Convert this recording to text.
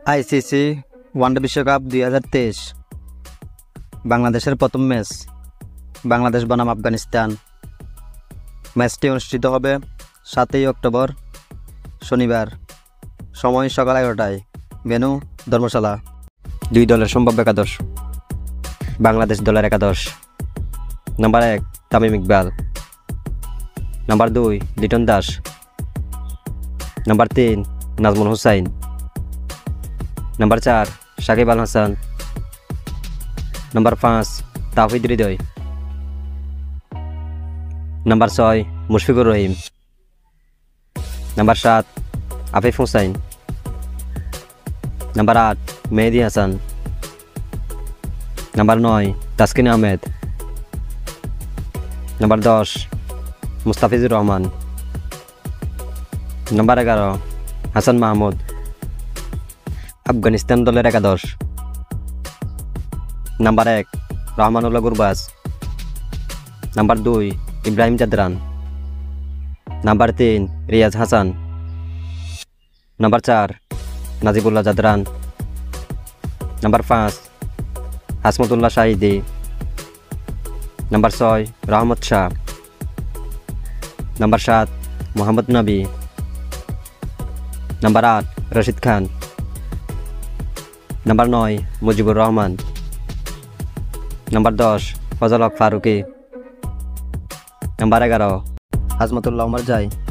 ICC one day বিশ্বকাপ 2023 বাংলাদেশের প্রথম ম্যাচ বাংলাদেশ বনাম আফগানিস্তান। ম্যাচটি অনুষ্ঠিত হবে 7 অক্টোবর শনিবার, সময় সকাল 11টায়, ভেন্যু ধর্মশালা। দুই দলের সম্ভাব্য একাদশ। বাংলাদেশ দলের একাদশ: number 1 Tamim Iqbal, number 2 Liton Das, number 3 Najmul Hossain, number 4 Shakib Al Hasan, number 5 Towhid Hridoy, number 6 Mushfiqur Rahim, number 7 Afif Hossain, number 8 Mehedi Hasan, number 9 Taskin Ahmed, number 10 Mustafizur Rahman, number 11 Hasan Mahmud. Afghanistan দলের একাদশ: number 1 Rahmanullah Gurbaz, number 2 Ibrahim Zadran, number 3 Riaz Hassan, number 4 Najibullah Zadran, number 5 Hashmatullah Shahidi, number 6 Rahmat Shah, number 7 Mohammad Nabi, number 8 Rashid Khan, number 9 Mujeebur Rahman, number 10 Fazal Haq Farooqi, number 11 Azmatullah Omar জাই।